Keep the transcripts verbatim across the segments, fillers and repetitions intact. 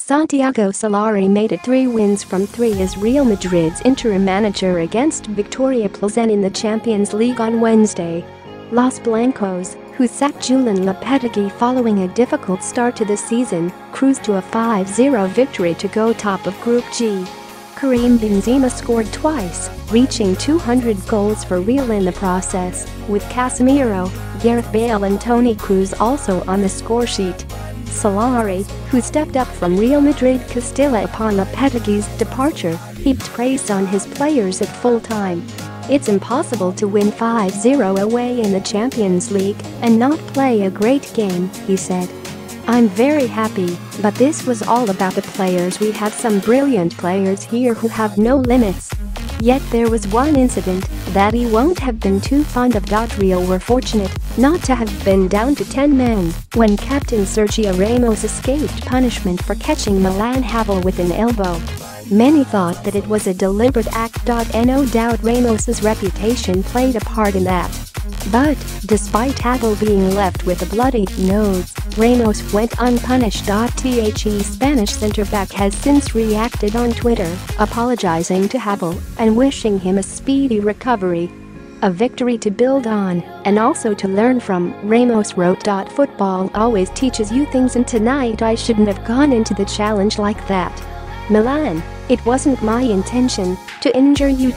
Santiago Solari made it three wins from three as Real Madrid's interim manager against Viktoria Plzen in the Champions League on Wednesday. Los Blancos, who sacked Julen Lopetegui following a difficult start to the season, cruised to a five zero victory to go top of Group G. Karim Benzema scored twice, reaching two hundred goals for Real in the process, with Casemiro, Gareth, Bale and Toni Kroos also on the scoresheet. Solari, who stepped up from Real Madrid Castilla upon Lopetegui's departure, heaped praise on his players at full time. "It's impossible to win five zero away in the Champions League and not play a great game," he said. "I'm very happy, but this was all about the players. We have some brilliant players here who have no limits." Yet there was one incident that he won't have been too fond of. Real were fortunate not to have been down to ten men when captain Sergio Ramos escaped punishment for catching Milan Havel with an elbow. Many thought that it was a deliberate act. No doubt Ramos's reputation played a part in that. But, despite Havel being left with a bloody nose, Ramos went unpunished. The Spanish centre-back has since reacted on Twitter, apologizing to Havel and wishing him a speedy recovery. "A victory to build on, and also to learn from," Ramos wrote. "Football always teaches you things, and tonight I shouldn't have gone into the challenge like that. Milan, it wasn't my intention to injure you.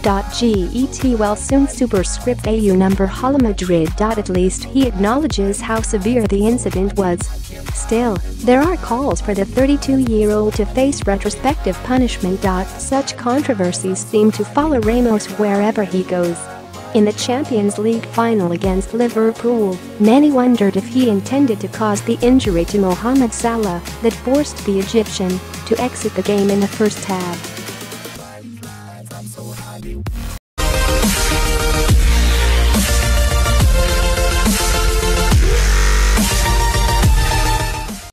Get well soon. Superscript A U number Hala Madrid. At least he acknowledges how severe the incident was. Still, there are calls for the thirty-two-year-old to face retrospective punishment. Such controversies seem to follow Ramos wherever he goes. In the Champions League final against Liverpool, many wondered if he intended to cause the injury to Mohamed Salah that forced the Egyptian to exit the game in the first half.